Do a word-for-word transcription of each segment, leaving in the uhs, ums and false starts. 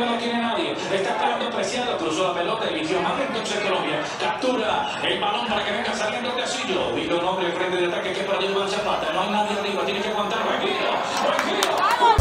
lo tiene nadie. Está esperando Preciado, cruzó la pelota, eligió mal, entonces Colombia captura el balón para que venga saliendo de Casillo. Vino un hombre frente de ataque que para llevar Zapata. No hay nadie arriba, tiene que aguantar. Tranquilo, tranquilo.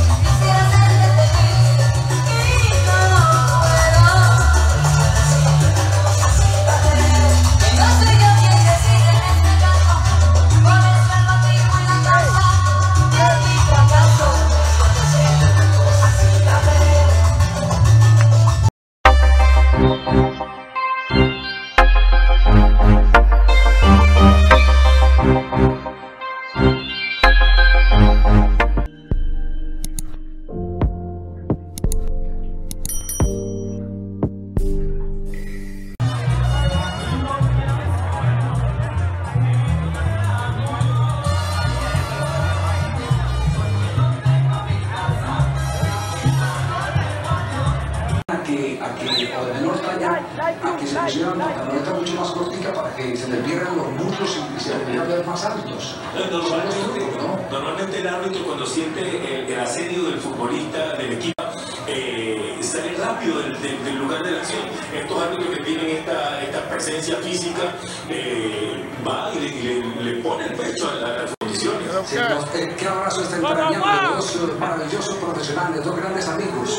O de menor talla, a que se pusieran la pantaloneta mucho más cortica para que se les vieran los muslos y se pudieran ver más altos. Normalmente, trucos, ¿no? normalmente el árbitro, cuando siente el, el asedio del futbolista, del equipo, eh, sale rápido del, del, del lugar de la acción. Estos árbitros que tienen esta, esta presencia física, eh, va y le, y le, le pone el pecho a, la, a las condiciones. Sí, los, eh, qué abrazo está entrañando de dos maravillosos profesionales, dos grandes amigos.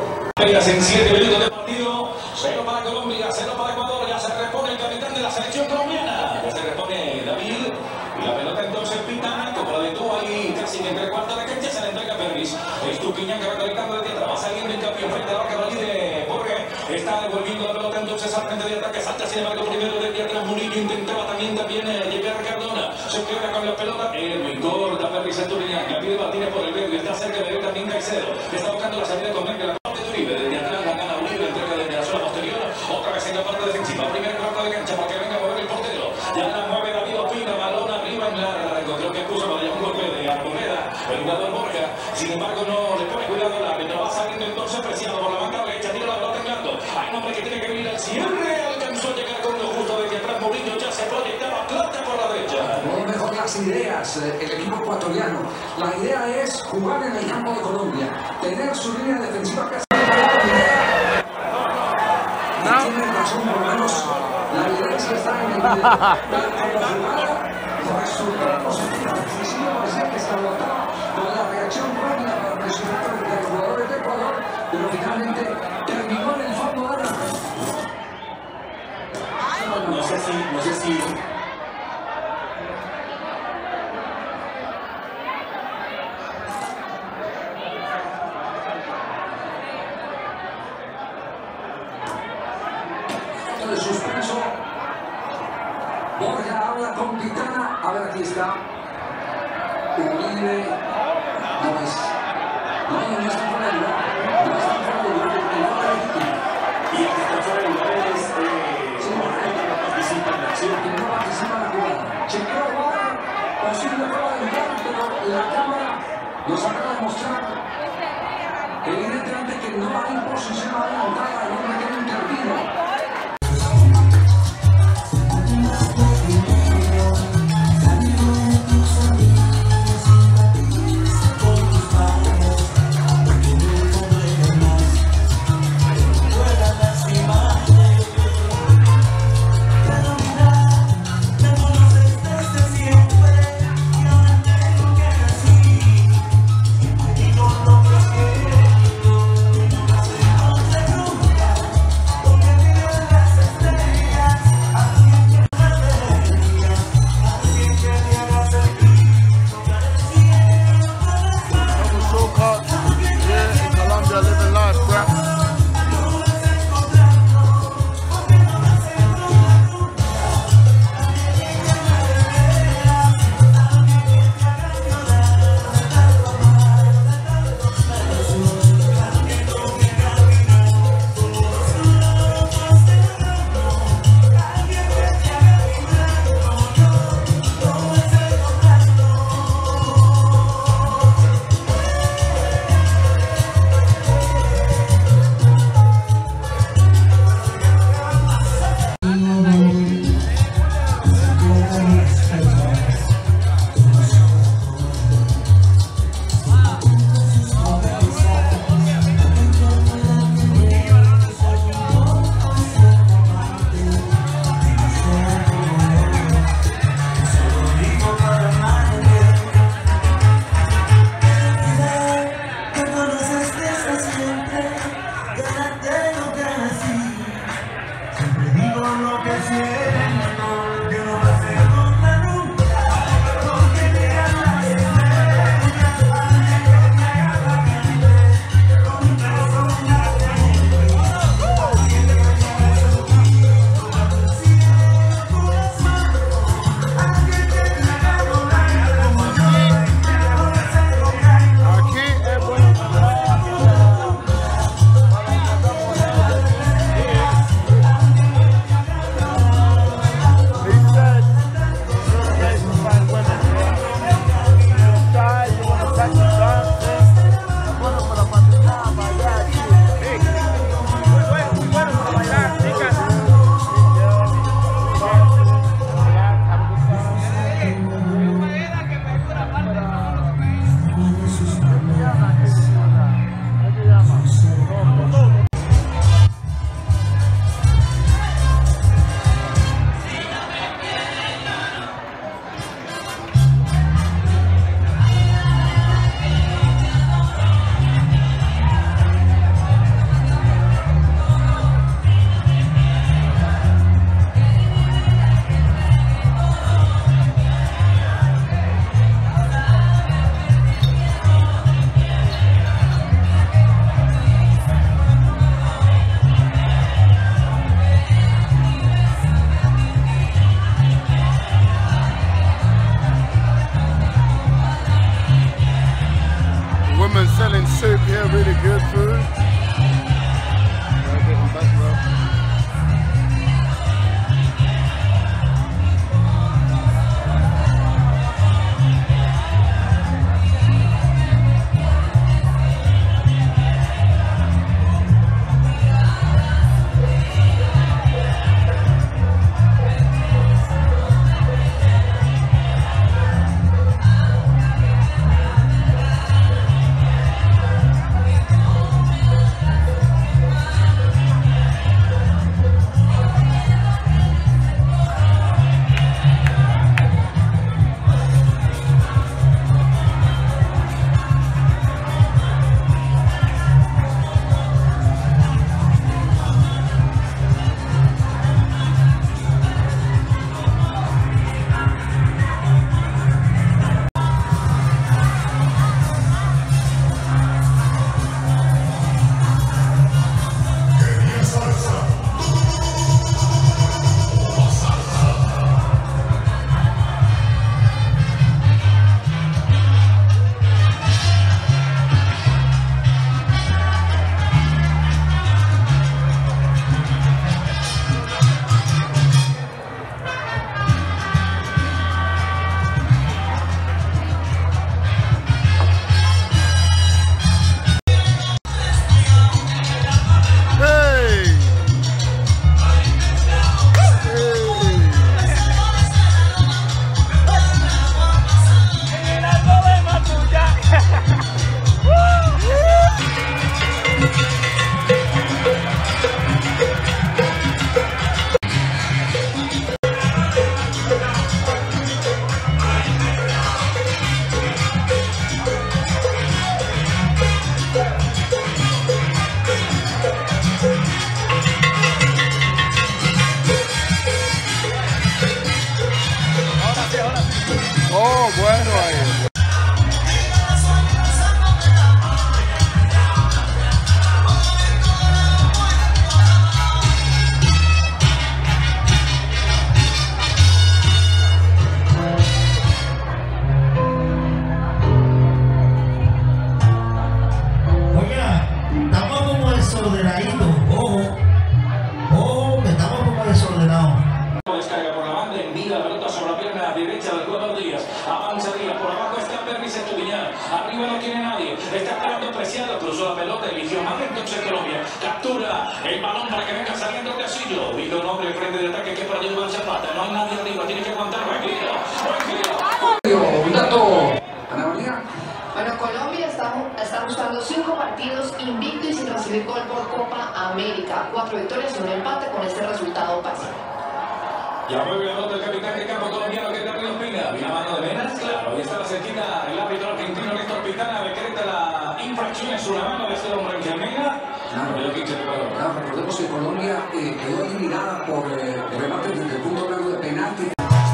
En siete minutos de partido, cero para Colombia, cero para Ecuador, ya se repone el capitán de la selección colombiana, ya se repone David, y la pelota entonces Pitana, como la detuvo ahí casi que entre cuartos de cancha, se le entrega a Pervis, es Tupiñán que va conectando de tierra, va saliendo hincapié frente a la barra de Borges, está devolviendo la pelota entonces al frente de ataque, salta sin embargo primero de tierra, Murillo intentaba también, también eh, llegar a Cardona, se queda con la pelota, Edwin corta Pervis a Tupiñán, la pide Martínez por el medio, está cerca de él también Caicedo, está buscando la salida con Merkel. Desde atrás la gana Uribe, entrega desde la zona posterior, otra vez en la parte defensiva, primera cuarta de cancha para que venga a mover el portero, ya la mueve David Ospina, balón arriba en largo, creo que puso para allá un golpe de Arboleda, el jugador Borja, sin embargo no le pone cuidado al árbitro, va saliendo entonces Preciado por la banda derecha, tira la pelota en largo, hay un hombre que tiene que venir al cierre, alcanzó a llegar con lo justo desde atrás, Murillo ya se proyectaba plata por la derecha. No mejor las ideas, el equipo ecuatoriano, la idea es jugar en el campo de Colombia, tener su línea defensiva casi. Tienen razón, por lo menos la evidencia está en el video. Tal como jugada, resultó positiva. Defensiva parecía que estaba atrás con la reacción rápida para presionar a los jugadores de Ecuador, pero finalmente terminó en el fondo de la red. No sé si, no sé si de suspenso. Borja habla con Pitana. A ver, aquí está. Uribe. No es. No, no está fuera de lugar. No está fuera de lugar. El gol legítimo. y el que está fuera de lugar es eh, Sí, Borja, que no participa en la acción. que no participa en la jugada. Chequeo V A R, posible fuera de lugar, pero la cámara nos acaba de mostrar evidentemente que no hay posición adelantada. El hombre que no intervino. Selling soup here, really good food. Oh, bueno ahí. Oiga, estamos como desordenaditos, ojo, ojo, que estamos como desordenados. Descarga por la banda, envía la pelota sobre la pierna derecha del jugador Díaz. Avanza Díaz, por abajo está Pervis Estupiñán. Arriba no tiene nadie. Está esperando Preciado, cruzó la pelota, eligió más entonces Colombia. Captura el balón para que venga saliendo el Casillo. Vino un hombre frente de ataque que para llevar Zapata. No hay nadie arriba, tiene que aguantar. Tranquilo, tranquilo. Un dato. Ana María. Bueno, Colombia está, está buscando cinco partidos invicto y sin recibir gol por Copa América. Cuatro victorias y un empate. Con este resultado pasa. Ya mueve la nota el capitán de campo colombiano que está Río Pina. Viene a mano de Menas, claro. Ahí está la cerquita. El árbitro argentino Néstor Pitana decreta la infracción en su mano de este hombre en Mena. Claro, de lo que hizo el Ecuador. claro, recordemos que Colombia eh, quedó eliminada por eh, remate desde el punto blanco de penalti.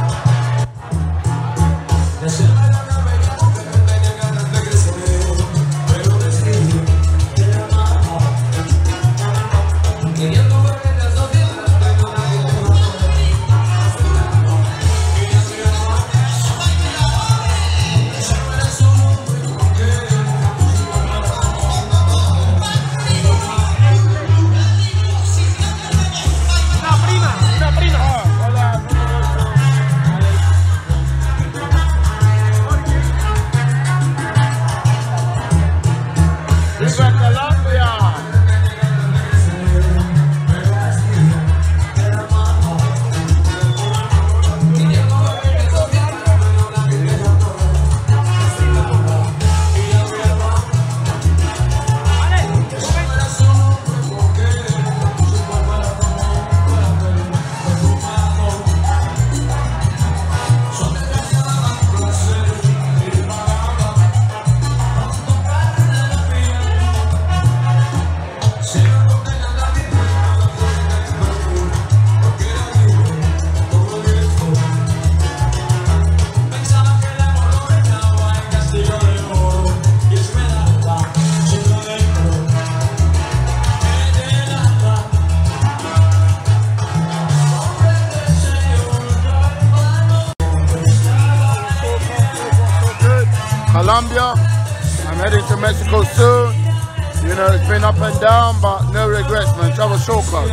Colombia. I'm heading to Mexico soon. You know, it's been up and down, but no regrets, man. Travel shortcuts.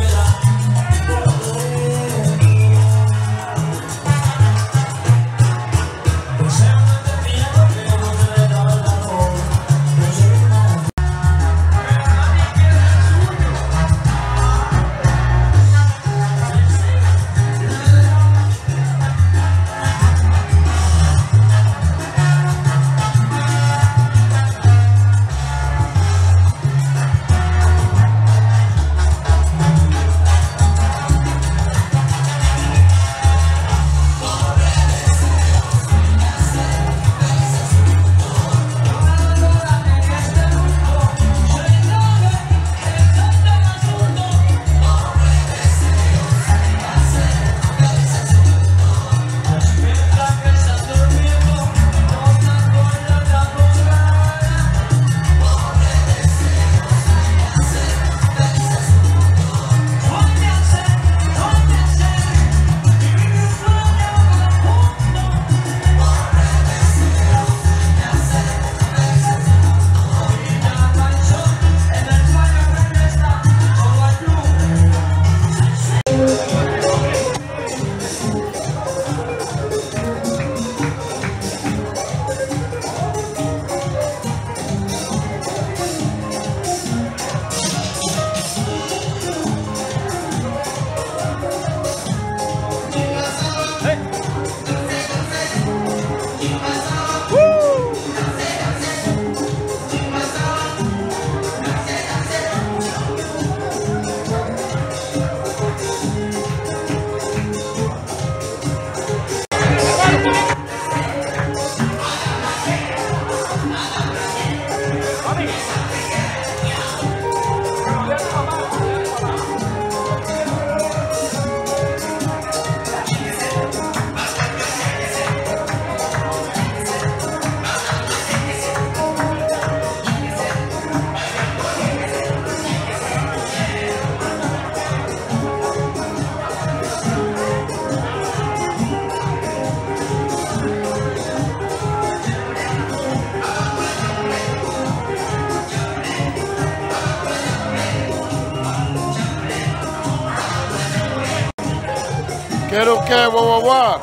Quiero que guau guau.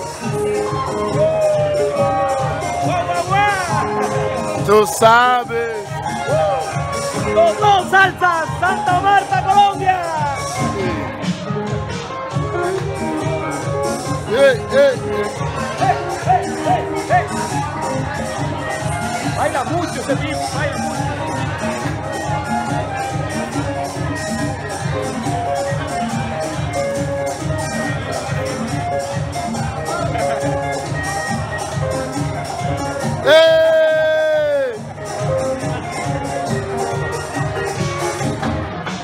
Tú sabes. Los dos salsas, Santa Marta, Colombia. Hey, hey, Hey, hey, hey, hey. Baila mucho ese tipo, baila mucho. hey.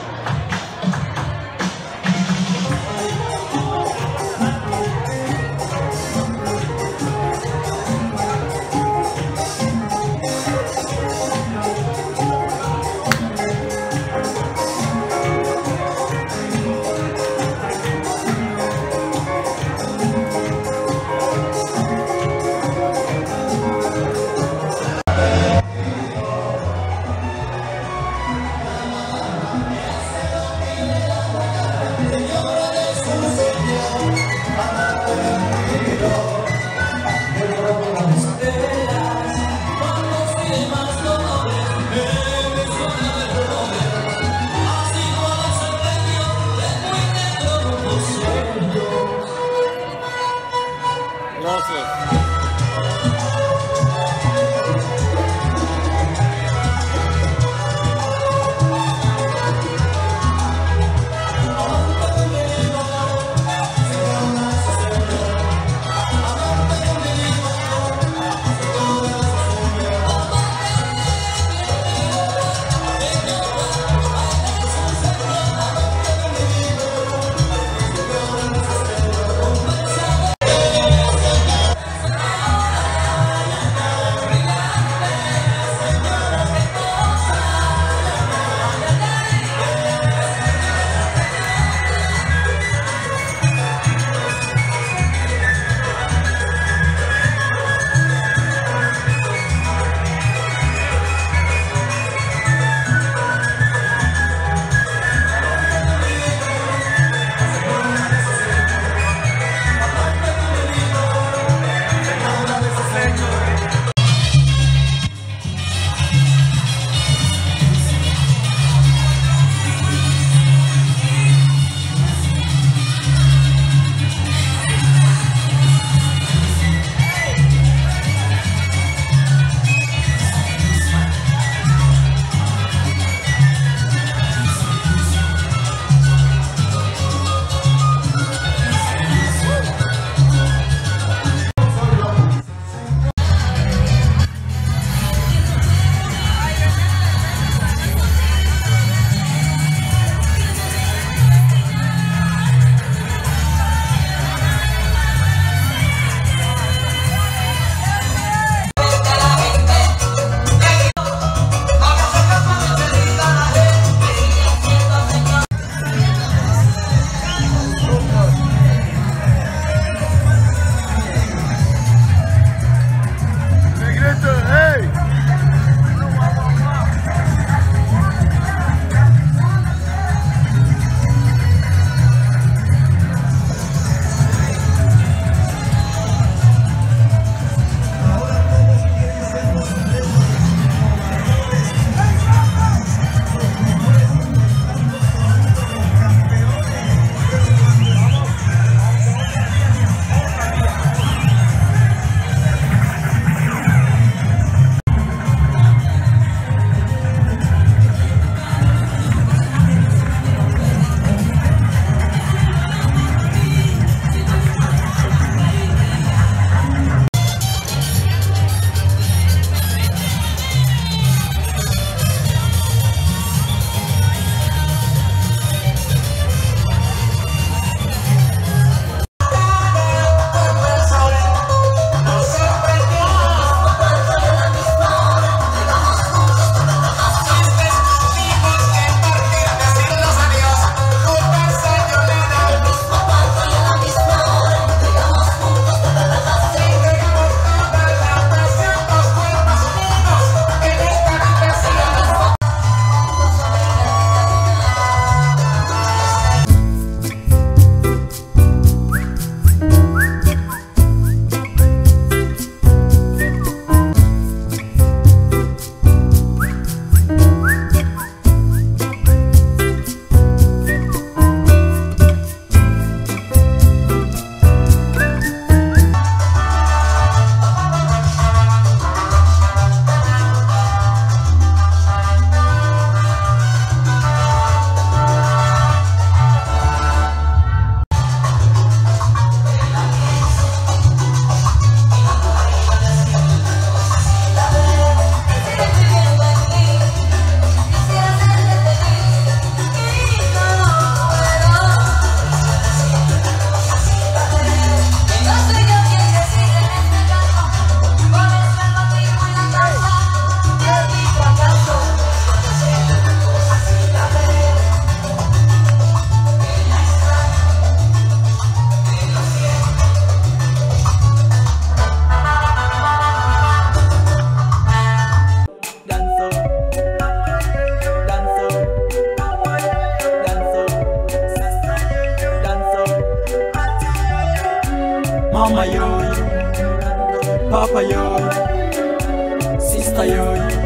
Mama yo, Papa yo, Sister yo.